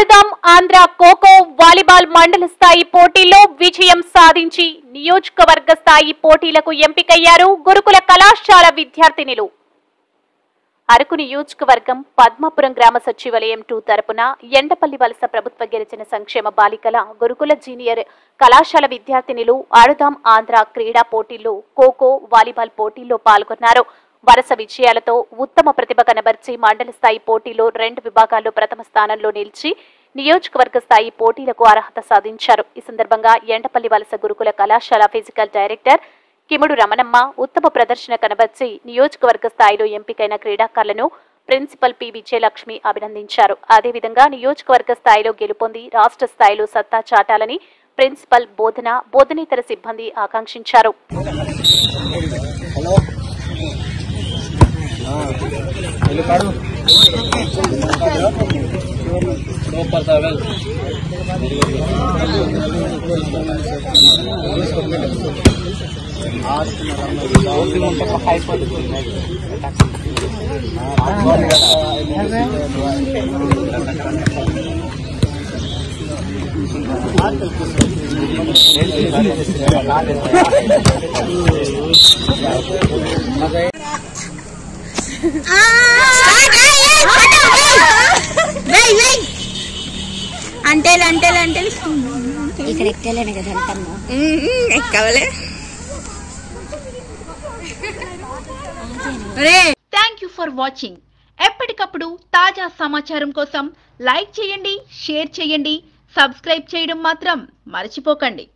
ఆడుదాం Andhra kho kho volleyball మండల స్థాయి పోటీల్లో విజయం సాధించి నియోజకవర్గ స్థాయి పోటీలకు ఎంపికయ్యారు గురుకుల కళాశాల విద్యార్థినులు. అరకు నియోజకవర్గం పద్మాపురం గ్రామ సచివాలయం 2 తరపున ఎండపల్లి వలస ప్రభుత్వ గిరిజన సంక్షేమ బాలికల గురుకుల జూనియర్ కళాశాల విద్యార్థినులు ఆడుదాం ఆంధ్ర క్రీడా పోటీల్లో ఖోఖో వాలీబాల్ పోటీల్లో పాల్గొన్నారు. వరుస విజయాలతో ఉత్తమ ప్రతిభ కనబర్చి మండల స్థాయి పోటీలో 2 విభాగాల్లో ప్రథమ స్థానంలో నిలిచి నియోజకవర్గ స్థాయి పోటీలకు అర్హత సాధించారు. ఈ సందర్భంగా ఎండపల్లి వలస గురుకుల కళాశాల ఫిజికల్ డైరెక్టర్ కిముడు రమణమ్మ ఉత్తమ ప్రదర్శన కనబర్చి నియోజకవర్గ స్థాయిలో ఎంపికైన క్రీడాకారులను ప్రిన్సిపల్ పి విజయలక్ష్మి అభినందించారు. అదేవిధంగా నియోజకవర్గ స్థాయిలో గెలుపొంది రాష్ట్ర స్థాయిలో సత్తా చాటాలని ప్రిన్సిపల్ బోధనేతర సిబ్బంది ఆకాంక్షించారు. అంటే ఇక్కడ ఎక్కలేను కదా ఎక్కవలే. Thank you for watching. ఎప్పటికప్పుడు తాజా సమాచారం కోసం లైక్ చేయండి, షేర్ చేయండి, సబ్స్క్రైబ్ చేయడం మాత్రం మర్చిపోకండి.